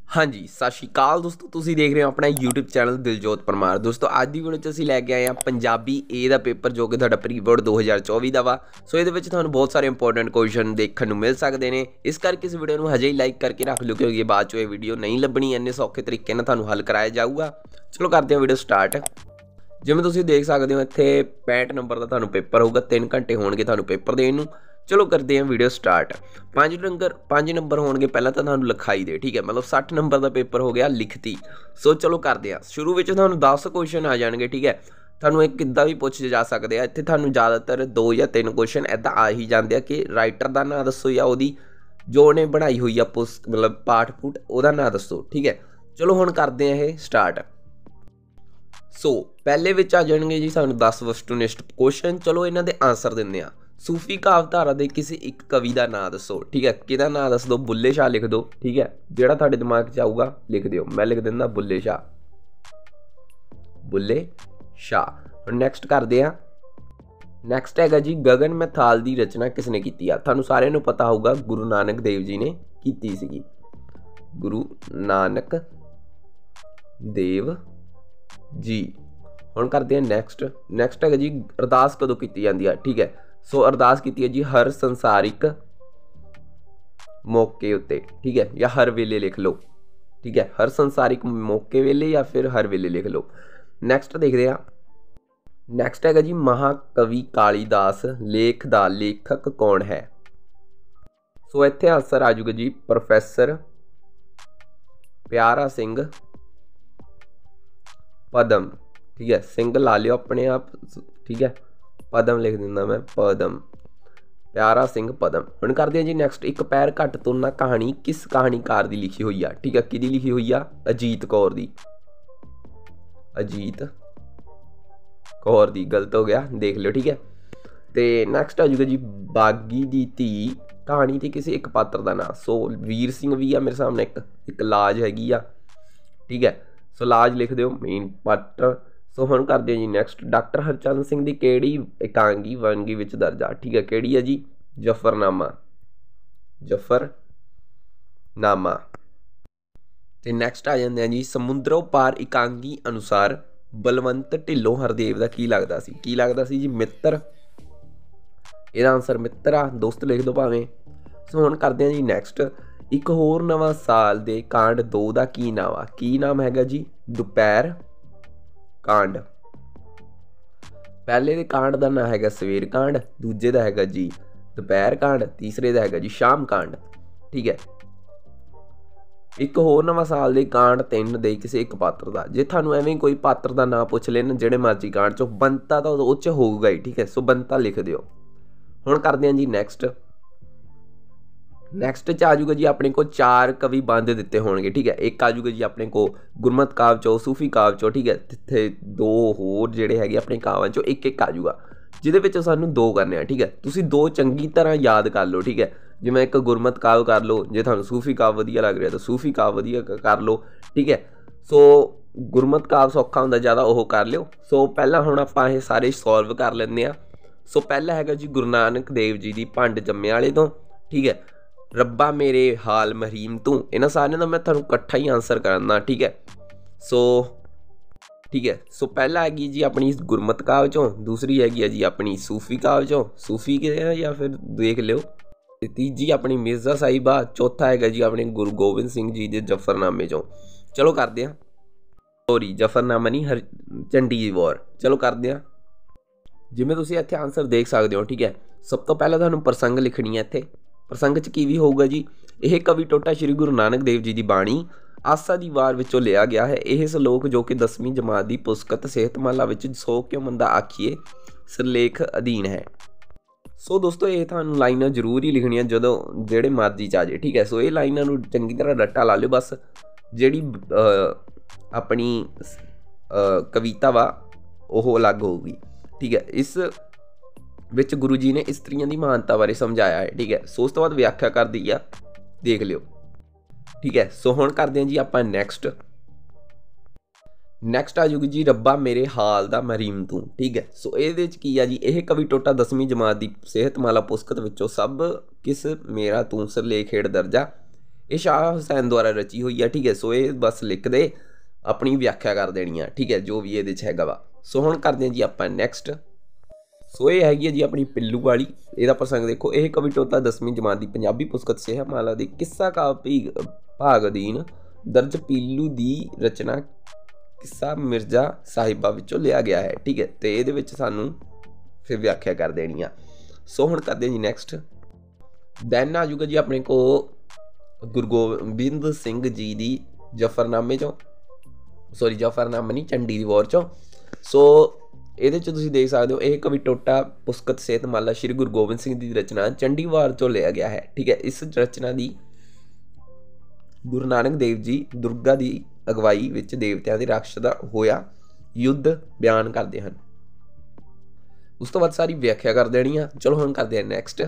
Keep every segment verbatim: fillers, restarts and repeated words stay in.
हाँ जी, सत श्री अकाल दोस्तों, तुसीं देख रहे हो अपना यूट्यूब चैनल दिलजोत परमार। दोस्तों अज की वीडियो असीं लैके आए हैं पंजाबी ए का पेपर जो कि तुहाडा प्री बोर्ड दो हज़ार चौबी का वा। सो ये तुहानूं बहुत सारे इंपोर्टेंट क्वेश्चन देखने मिल सकते हैं। इस करके इस वीडियो को हजे ही लाइक करके रख लो क्योंकि बाद चो ये वीडियो नहीं लभनी, इन्ने सौखे तरीके नाल तुहानूं हल कराया जाऊगा। चलो करते हैं वीडियो स्टार्ट। जिवें तुसीं देख सकते हो इत्थे पैंठ नंबर का तुहानूं पेपर होगा, तीन घंटे होणगे तुहानूं पेपर देण नूं। चलो करते हैं वीडियो स्टार्ट। पाँच नंबर पाँच नंबर होणगे पहला तो तुहानूं लिखाई दे, ठीक है, मतलब सठ नंबर का पेपर हो गया लिखती। सो चलो करते हैं शुरू में तुहानूं दस क्वेश्चन आ जाएंगे, ठीक है। तुहानूं एक किद्दां भी पूछे जा सकते हैं, इत्थे तुहानूं ज़्यादातर दो या तीन क्वेश्चन इदां आ ही जाते हैं कि राइटर का नाम दसो या उहदी जो उन्हें बनाई हुई है पुस्त मतलब पाठ पुट उहदा नाम दसो, ठीक है। चलो हुण करते हैं ये स्टार्ट। सो पहले विच आ जाएंगे जी सानूं दस वस्तुनिष्ठ क्वेश्चन। चलो इन्हां दे आंसर दिंदे आ। सूफी कावधारा के किसी एक कवि का नाम दसो, ठीक है। किहदा नाम दस दो, बुल्ले शाह लिख दो, ठीक है। जिहड़ा तुहाडे दिमाग च आऊगा लिख दिओ। मैं लिख दिंदा बुल्ले शाह, बुल्ले शाह। हुण नैक्सट करदे आ। नैक्सट हैगा जी गगन मैथाल की रचना किसने की है। तुहानूं सारिਆਂ नूं पता होगा गुरु नानक देव जी ने कीती सीगी। गुरु नानक देव जी। हुण करते हैं नैक्सट। नैक्सट है जी अरदास कदों की जाती है, ठीक है। सो अरदास की है जी हर संसारिक मौके उत्ते, ठीक है, या हर वेले लिख लो, ठीक है। हर संसारिक मौके वेले या फिर हर वेले लिख लो। नैक्सट देखते हैं। नैक्सट है जी महाकवि कालीदास लेख दा लेखक कौन है। सो इत्थे आंसर आ जाऊगा जी प्रोफैसर प्यारा सिंह पदम, ठीक है। सिंह ला लियो अपने आप, ठीक है। पदम लिख दिंदा मैं, पदम, प्यारा सिंह पदम। हुण करदे जी नैक्सट। एक पैर घट तुरना कहानी किस कहानीकार की लिखी हुई है, ठीक है। किहदी लिखी हुई है? अजीत कौर दी। अजीत कौर दी, गलत हो गया, देख लियो, ठीक है। तो नैक्सट आ जाऊगा जी बागी दी धी कहानी ते किसी एक पात्र का नाम। सो वीर सिंह भी आ मेरे सामने, एक एक लाज हैगी आ, ठीक है। सो लाज लिख दो मेन पात्र। सो हुण करदे जी नैक्सट। डॉक्टर हरचंद सिंह की किहड़ी एकांगी वंगी विच दर्ज आ, ठीक है। किहड़ी है जी? जफरनामा, जफरनामा। ते नैक्सट आ जांदे जी समुद्रों पार एकांगी अनुसार बलवंत ढिल्लों हरदेव का की लगदा सी। की लगदा सी जी? मित्र। इहदा आंसर मित्र आ, दोस्त लिख दो भावें। सो हुण करदे जी नैक्सट। एक होर नवां साल दे कांड दो का की नाम आ। की नाम हैगा जी? दुपहर कांड। पहले दे कांड का नाम हैगा सवेर कांड, दूजे का हैगा जी दोपहर कांड, तीसरे का हैगा जी शाम कांड, ठीक है। एक होर नवां साल दे कांड तीन दे किसी एक पात्र का। जे तुहानूं एवें कोई पात्र का नाम पुछ लेन जिहड़े मर्जी कांड चो, बनता तो उह च होऊगा ही, ठीक है। सो बनता लिख दिओ। हुण करदे हां जी नैक्सट। नैक्सट च आ जाऊगा जी अपने को चार कवि बंद दिते होणगे, ठीक है। एक आ जाऊगा जी अपने को गुरमत काव चो, सूफी काव चो, ठीक है। तिथे दो होर जिहड़े हैगे अपने कावां चो एक एक आ जाऊगा, जिहदे विच सानूं दो करने आ, ठीक है। तुसीं दो चंगी तरह याद कर लो, ठीक है। जिवें एक गुरमत काव कर लो, जे तुहानूं सूफी काव वधिया लग रहा तो सूफी काव वधिया कर लो, ठीक है। सो गुरमत काव सौखा हुंदा ज़्यादा, ओह कर लिओ। सो पहला हुण आपां इह सारे सॉल्व कर लैंदे आ। सो पहला हैगा जी गुरु नानक देव जी की भंड जम्मे वाले तो, ठीक है। रब्बा मेरे हाल मरीम तू। इन्हां सारिਆਂ ਦਾ मैं तुहानूं इकट्ठा ही आंसर करना, ठीक है। सो ठीक है। सो पहला हैगी जी अपनी गुरमत काव चों, दूसरी हैगी है जी अपनी सूफी काव चों, सूफी के या फिर देख लिओ। तीजी अपनी मिर्ज़ा साहिबा, चौथा हैगा जी अपने गुरु गोबिंद सिंह जी के जफरनामे चों। चलो करते हैं। सॉरी जफरनामा नहीं, हर झंडी दी वार। चलो करते हैं। जिवें तुसीं इत्थे आंसर देख सकते हो, ठीक है। सब तो पहला तुहानूं प्रसंग लिखनी है इत्थे। प्रसंग च की भी होगा जी? यह कवि टोटा श्री गुरु नानक देव जी की बाणी आसा की वार विचों लिया गया है। यह सलोक जो कि दसवीं जमात की पुस्तक सेहतमाला विच सौ क्यों मंदा आखिए सिरलेख अधीन है। सो दोस्तों ये तुहानूं लाइनां जरूर ही लिखनियां जदों जिहड़े मर्जी च आ जाए, ठीक है। सो ये लाइनां नूं चंगी तरह रट्टा ला लिओ। बस जिहड़ी अपनी कविता वा ओह अलग होगी, ठीक है। इस विच गुरु जी ने इस्त्रियों की महानता बारे समझाया है, ठीक है। सो उस तो बाद व्याख्या कर दी है, देख लिओ, ठीक है। सो हुण करदे जी आपां नैक्सट। नैक्सट आ जाऊगी जी रब्बा मेरे हाल दा मरीम तू, ठीक है। सो ये की है जी यह कवि टोटा दसवीं जमात की सेहतमाला पुस्तक विचों सब किस मेरा तू सिरलेख हेठ दर्जा ਇਹ ਸ਼ਾਹ ਹੁਸੈਨ ਦੁਆਰਾ ਰਚੀ ਹੋਈ ਹੈ, ਠੀਕ ਹੈ। ਸੋ ਇਹ ਬਸ ਲਿਖ ਦੇ, ਆਪਣੀ ਵਿਆਖਿਆ ਕਰ ਦੇਣੀ ਆ, ਠੀਕ ਹੈ, ਜੋ ਵੀ ਇਹਦੇ 'ਚ ਹੈਗਾ ਵਾ। ਸੋ ਹੁਣ ਕਰਦੇ ਹਾਂ ਜੀ ਆਪਾਂ ਨੈਕਸਟ। ਸੋ ਇਹ ਹੈਗੀ ਹੈ ਜੀ ਆਪਣੀ ਪਿੱਲੂ ਵਾਲੀ। ਇਹਦਾ ਪ੍ਰਸੰਗ ਦੇਖੋ, ਇਹ ਕਵੀ ਟੋਤਾ ਦਸਵੀਂ ਜਮਾਤ ਦੀ ਪੰਜਾਬੀ ਪੁਸਤਕ ਸਿਹਮਾਲਾ ਦੇ ਕਿੱਸਾ ਕਾਵਿ ਭਾਗ ਅਧੀਨ ਦਰਜ ਪੀਲੂ ਦੀ ਰਚਨਾ ਕਿੱਸਾ ਮਿਰਜ਼ਾ ਸਾਹਿਬਾ ਵਿੱਚੋਂ ਲਿਆ ਗਿਆ ਹੈ, ਠੀਕ ਹੈ। ਤੇ ਇਹਦੇ ਵਿੱਚ ਸਾਨੂੰ ਫਿਰ ਵਿਆਖਿਆ ਕਰ ਦੇਣੀ ਆ। ਸੋ ਹੁਣ ਕਰਦੇ ਹਾਂ ਜੀ ਨੈਕਸਟ। ਦੈਨ ਆ ਜਾਊਗਾ ਜੀ ਆਪਣੇ ਕੋ ਗੁਰੂ ਗੋਬਿੰਦ ਸਿੰਘ ਜੀ ਦੀ ਜਫਰਨਾਮੇ ਚੋਂ, ਸੋਰੀ ਜਫਰਨਾਮਾ ਨਹੀਂ, ਚੰਡੀ ਦੀ ਵਾਰ ਚੋਂ। ਸੋ ਇਹਦੇ 'ਚ ਤੁਸੀਂ ਦੇਖ ਸਕਦੇ ਹੋ, ਇਹ ਕਵੀ ਟੋਟਾ ਪੁਸਤਕ ਸਿਹਤਮਾਲਾ ਸ਼੍ਰੀ ਗੁਰੂ ਗੋਬਿੰਦ ਸਿੰਘ ਦੀ ਰਚਨਾ ਚੰਡੀ ਵਾਰ ਚੋਂ ਲਿਆ ਗਿਆ ਹੈ, ਠੀਕ ਹੈ। ਇਸ ਰਚਨਾ ਦੀ ਗੁਰੂ ਨਾਨਕ ਦੇਵ ਜੀ ਦੁਰਗਾ ਦੀ ਅਗਵਾਈ ਵਿੱਚ ਦੇਵਤਿਆਂ ਦੇ ਰਾਕਸ਼ ਦਾ ਹੋਇਆ ਯੁੱਧ ਬਿਆਨ ਕਰਦੇ ਹਨ। ਉਸ ਤੋਂ ਬਾਅਦ ਸਾਰੀ ਵਿਆਖਿਆ ਕਰ ਦੇਣੀ ਆ। ਚਲੋ ਹੁਣ ਕਰਦੇ ਹਾਂ ਨੈਕਸਟ।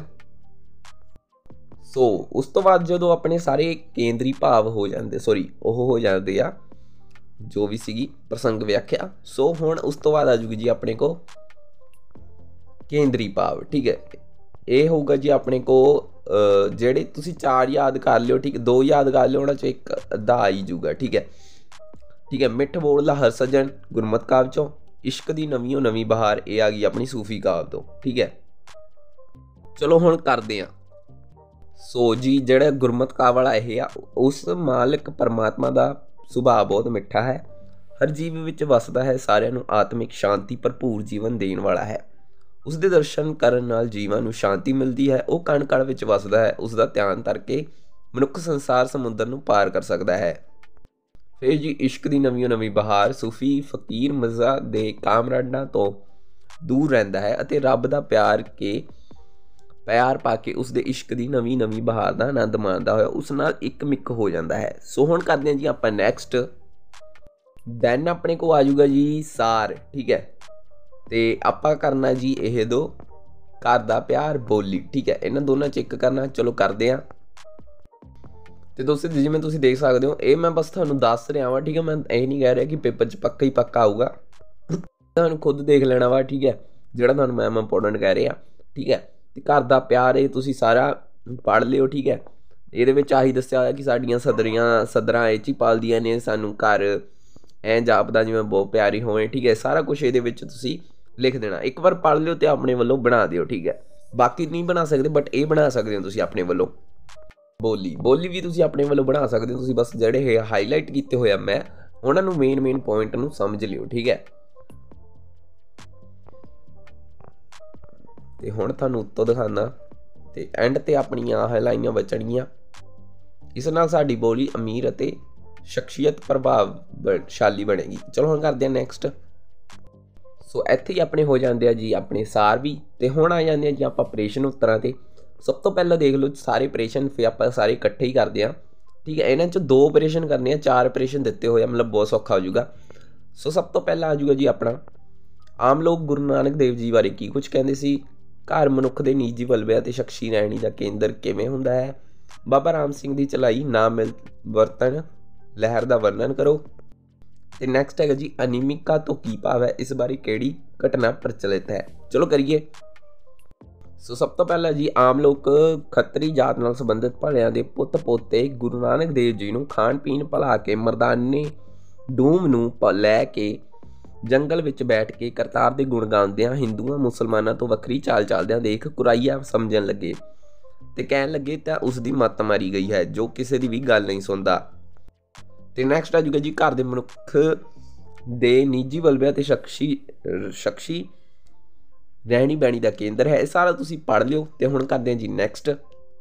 ਸੋ ਉਸ ਤੋਂ ਬਾਅਦ ਜਦੋਂ ਆਪਣੇ ਸਾਰੇ ਕੇਂਦਰੀ ਭਾਵ ਹੋ ਜਾਂਦੇ, ਸੋਰੀ ਉਹ ਹੋ ਜਾਂਦੇ ਆ ਜੋ ਵੀ ਸੀਗੀ ਪ੍ਰਸੰਗ ਵਿਆਖਿਆ। ਸੋ ਹੁਣ ਉਸ ਤੋਂ ਬਾਅਦ ਆ ਜੂਗੀ ਜੀ ਆਪਣੇ ਕੋ ਕੇਂਦਰੀ ਭਾਵ, ਠੀਕ ਹੈ। ਇਹ ਹੋਊਗਾ ਜੀ ਆਪਣੇ ਕੋ ਜਿਹੜੇ ਤੁਸੀਂ ਚਾਰ ਯਾਦ ਕਰ ਲਿਓ, ਠੀਕ ਹੈ, ਦੋ ਯਾਦ ਕਰ ਲਿਓ, ਉਹਨਾਂ 'ਚੋਂ ਇੱਕ ਅੱਧਾ ਆਈ ਜੂਗਾ, ਠੀਕ ਹੈ, ਠੀਕ ਹੈ। ਮਿੱਠ ਬੋਲਦਾ ਹਰ ਸੱਜਣ ਗੁਰਮਤਿ ਕਾਵਿ ਚੋਂ, ਇਸ਼ਕ ਦੀ ਨਵੀਂ ਨਵੀਂ ਬਹਾਰ ਇਹ ਆ ਗਈ ਆਪਣੀ ਸੂਫੀ ਕਾਵਿ ਤੋਂ, ਠੀਕ ਹੈ। ਚਲੋ ਹੁਣ ਕਰਦੇ ਹਾਂ। ਸੋ ਜੀ ਜਿਹੜਾ ਗੁਰਮਤਿ ਕਾਵਿ ਵਾਲਾ ਇਹ ਆ, ਉਸ ਮਾਲਕ ਪਰਮਾਤਮਾ ਦਾ ਸੁਭਾਅ ਬਹੁਤ ਮਿੱਠਾ ਹੈ, ਹਰ ਜੀਵ ਵਿੱਚ ਵਸਦਾ ਹੈ, ਸਾਰਿਆਂ ਨੂੰ ਆਤਮਿਕ ਸ਼ਾਂਤੀ ਭਰਪੂਰ ਜੀਵਨ ਦੇਣ ਵਾਲਾ ਹੈ। ਉਸ ਦੇ ਦਰਸ਼ਨ ਕਰਨ ਨਾਲ ਜੀਵਾਂ ਨੂੰ ਸ਼ਾਂਤੀ ਮਿਲਦੀ ਹੈ, ਉਹ ਕਣ ਕਣ ਵਿੱਚ ਵਸਦਾ ਹੈ, ਉਸ ਦਾ ਧਿਆਨ ਕਰਕੇ ਮਨੁੱਖ ਸੰਸਾਰ ਸਮੁੰਦਰ ਨੂੰ ਪਾਰ ਕਰ ਸਕਦਾ ਹੈ। ਫਿਰ ਜੀ ਇਸ਼ਕ ਦੀ ਨਵੀਂ ਨਵੀਂ ਬਹਾਰ, ਸੂਫੀ ਫਕੀਰ ਮਜ਼ਾ ਦੇ ਕਾਮਰਾਡਾਂ ਤੋਂ ਦੂਰ ਰਹਿੰਦਾ ਹੈ ਅਤੇ ਰੱਬ ਦਾ ਪਿਆਰ ਕੇ ਪਿਆਰ ਪਾ ਕੇ ਉਸ ਦੇ ਇਸ਼ਕ ਦੀ ਨਵੀਂ ਨਵੀਂ ਬਹਾਰ ਦਾ ਆਨੰਦ ਮਾਣਦਾ ਹੋਇਆ ਉਸ ਨਾਲ ਇੱਕ ਮਿੱਕ ਹੋ ਜਾਂਦਾ ਹੈ। ਸੋ ਹੁਣ ਕਰਦੇ ਹਾਂ ਜੀ ਆਪਾਂ ਨੈਕਸਟ। ਦੈਨ ਆਪਣੇ ਕੋਲ ਆ ਜਾਊਗਾ ਜੀ ਸਾਰ, ਠੀਕ ਹੈ। ਤੇ ਆਪਾਂ ਕਰਨਾ ਜੀ ਇਹ ਦੋ, ਘਰ ਦਾ ਪਿਆਰ ਬੋਲੀ, ਠੀਕ ਹੈ। ਇਹਨਾਂ ਦੋਨਾਂ 'ਚ ਇੱਕ ਕਰਨਾ। ਚਲੋ ਕਰਦੇ ਹਾਂ। ਤੇ ਦੋਸਤੋ ਜਿਵੇਂ ਤੁਸੀਂ ਦੇਖ ਸਕਦੇ ਹੋ, ਇਹ ਮੈਂ ਬਸ ਤੁਹਾਨੂੰ ਦੱਸ ਰਿਹਾ ਵਾਂ, ਠੀਕ ਹੈ। ਮੈਂ ਇਹ ਨਹੀਂ ਕਹਿ ਰਿਹਾ ਕਿ ਪੇਪਰ 'ਚ ਪੱਕਾ ਹੀ ਪੱਕਾ ਆਊਗਾ, ਤੁਹਾਨੂੰ ਖੁਦ ਦੇਖ ਲੈਣਾ ਵਾ, ਠੀਕ ਹੈ, ਜਿਹੜਾ ਤੁਹਾਨੂੰ ਮੈਂ ਇੰਪੋਰਟੈਂਟ ਕਹਿ ਰਿਹਾ, ਠੀਕ ਹੈ। ਤੇ ਘਰ ਦਾ ਪਿਆਰ ਇਹ ਤੁਸੀਂ ਸਾਰਾ ਪੜ੍ਹ ਲਿਓ, ਠੀਕ ਹੈ। ਇਹਦੇ ਵਿੱਚ ਆਹੀ ਦੱਸਿਆ ਹੋਇਆ ਕਿ ਸਾਡੀਆਂ ਸਦਰੀਆਂ ਸਦਰਾਂ ਇਹ 'ਚ ਹੀ ਪਾਲਦੀਆਂ ਨੇ, ਸਾਨੂੰ ਘਰ ਐਂ ਜਾਪਦਾ ਜਿਵੇਂ ਬਹੁਤ ਪਿਆਰੀ ਹੋਵੇ, ਠੀਕ ਹੈ। ਸਾਰਾ ਕੁਛ ਇਹਦੇ ਵਿੱਚ ਤੁਸੀਂ ਲਿਖ ਦੇਣਾ। ਇੱਕ ਵਾਰ ਪੜ੍ਹ ਲਿਓ ਤੇ ਆਪਣੇ ਵੱਲੋਂ ਬਣਾ ਦਿਓ, ਠੀਕ ਹੈ। ਬਾਕੀ ਨਹੀਂ ਬਣਾ ਸਕਦੇ, ਬਟ ਇਹ ਬਣਾ ਸਕਦੇ ਹੋ ਤੁਸੀਂ ਆਪਣੇ ਵੱਲੋਂ। ਬੋਲੀ ਬੋਲੀ ਵੀ ਤੁਸੀਂ ਆਪਣੇ ਵੱਲੋਂ ਬਣਾ ਸਕਦੇ ਹੋ। ਤੁਸੀਂ ਬਸ ਜਿਹੜੇ ਹਾਈਲਾਈਟ ਕੀਤੇ ਹੋਏ ਆ ਮੈਂ, ਉਹਨਾਂ ਨੂੰ ਮੇਨ ਮੇਨ ਪੁਆਇੰਟ ਨੂੰ ਸਮਝ ਲਿਓ, ਠੀਕ ਹੈ। ਤੇ ਹੁਣ ਤੁਹਾਨੂੰ ਉੱਤੋਂ ਦਿਖਾਉਣਾ ਤੇ ਐਂਡ ਤੇ ਆਪਣੀਆਂ ਆਹ ਲਾਈਨਾਂ ਬਚਣਗੀਆਂ। ਇਸ ਨਾਲ ਸਾਡੀ ਬੋਲੀ ਅਮੀਰ ਅਤੇ ਸ਼ਖਸੀਅਤ ਪ੍ਰਭਾਵਸ਼ਾਲੀ ਬਣੇਗੀ। ਚਲੋ ਹੁਣ ਕਰਦੇ ਹਾਂ ਨੈਕਸਟ। ਸੋ ਇੱਥੇ ਹੀ ਆਪਣੇ ਹੋ ਜਾਂਦੇ ਆ ਜੀ ਆਪਣੇ ਸਾਰ ਵੀ। ਤੇ ਹੁਣ ਆ ਜਾਂਦੇ ਆ ਜੀ ਆਪਾਂ ਪ੍ਰਸ਼ਨ ਉੱਤਰਾਂ ਤੇ। ਸਭ ਤੋਂ ਪਹਿਲਾਂ ਦੇਖ ਲਓ ਸਾਰੇ ਪ੍ਰਸ਼ਨ, ਫਿਰ ਆਪਾਂ ਸਾਰੇ ਇਕੱਠੇ ਹੀ ਕਰਦੇ ਹਾਂ, ਠੀਕ ਹੈ। ਇਹਨਾਂ 'ਚ ਦੋ ਪ੍ਰਸ਼ਨ ਕਰਨੇ ਆ, ਚਾਰ ਪ੍ਰਸ਼ਨ ਦਿੱਤੇ ਹੋਏ ਆ, ਮਤਲਬ ਬਹੁਤ ਸੌਖਾ ਹੋ ਜਾਊਗਾ। ਸੋ ਸਭ ਤੋਂ ਪਹਿਲਾਂ ਆ ਜਾਊਗਾ ਜੀ ਆਪਣਾ, ਆਮ ਲੋਕ ਗੁਰੂ ਨਾਨਕ ਦੇਵ ਜੀ ਬਾਰੇ ਕੀ ਕੁਝ ਕਹਿੰਦੇ ਸੀ। ਘਰ ਮਨੁੱਖ ਦੇ ਨਿੱਜੀ ਬਲਵੇ ਅਤੇ ਸ਼ਖਸੀ ਰਹਿਣੀ ਦਾ ਕੇਂਦਰ ਕਿਵੇਂ ਹੁੰਦਾ ਹੈ। ਬਾਬਾ ਰਾਮ ਸਿੰਘ ਦੀ ਚਲਾਈ ਨਾ ਮਿਲ ਵਰਤਣ ਲਹਿਰ ਦਾ ਵਰਣਨ ਕਰੋ। ਤੇ ਨੈਕਸਟ ਹੈਗਾ ਜੀ ਅਨੀਮਿਕਾ ਤੋਂ ਕੀ ਭਾਵ ਹੈ, ਇਸ ਬਾਰੇ ਕਿਹੜੀ ਘਟਨਾ ਪ੍ਰਚਲਿਤ ਹੈ। ਚਲੋ ਕਰੀਏ। ਸੋ ਸਭ ਤੋਂ ਪਹਿਲਾਂ ਜੀ ਆਮ ਲੋਕ ਖੱਤਰੀ ਜਾਤ ਨਾਲ ਸੰਬੰਧਿਤ ਭਲਿਆਂ ਦੇ ਪੁੱਤ ਪੋਤੇ ਗੁਰੂ ਨਾਨਕ ਦੇਵ ਜੀ ਨੂੰ ਖਾਣ ਪੀਣ ਭੁਲਾ ਕੇ ਮਰਦਾਨੇ ਡੂਮ ਨੂੰ ਲੈ ਕੇ ਜੰਗਲ ਵਿੱਚ ਬੈਠ ਕੇ ਕਰਤਾਰ ਦੇ ਗੁਣ ਗਾਉਂਦਿਆਂ ਹਿੰਦੂਆਂ ਮੁਸਲਮਾਨਾਂ ਤੋਂ ਵੱਖਰੀ ਚਾਲ ਚੱਲਦਿਆਂ ਦੇਖ ਕੁਰਾਈਆ ਸਮਝਣ ਲੱਗੇ ਤੇ ਕਹਿਣ ਲੱਗੇ ਤਾਂ ਉਸ ਦੀ ਮੱਤ ਮਾਰੀ ਗਈ ਹੈ, ਜੋ ਕਿਸੇ ਦੀ ਵੀ ਗੱਲ ਨਹੀਂ ਸੁਣਦਾ। ਤੇ ਨੈਕਸਟ ਆ ਜੂਗਾ ਜੀ ਘਰ ਦੇ ਮਨੁੱਖ ਦੇ ਨਿੱਜੀ ਬਲਵਿਆਂ ਤੇ ਸ਼ਖਸੀ ਸ਼ਖਸੀ ਰਹਿਣੀ ਬਹਿਣੀ ਦਾ ਕੇਂਦਰ ਹੈ। ਇਹ ਸਾਰਾ ਤੁਸੀਂ ਪੜ੍ਹ ਲਿਓ। ਤੇ ਹੁਣ ਕਰਦੇ ਹਾਂ ਜੀ ਨੈਕਸਟ।